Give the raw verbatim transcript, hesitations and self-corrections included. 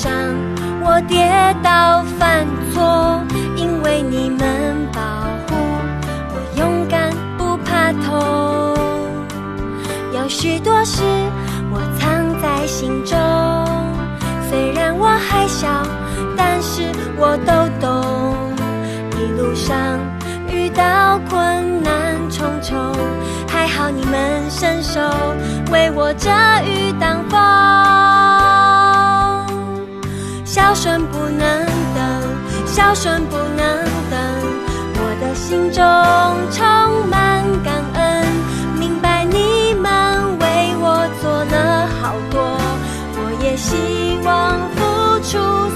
上我跌倒犯错，因为你们保护我勇敢不怕痛。有许多事我藏在心中，虽然我还小，但是我都懂。一路上遇到困难重重，还好你们伸手为我遮雨挡风。孝顺不能等，孝顺不能等，我的心中充满感恩，明白你们为我做了好多，我也希望付出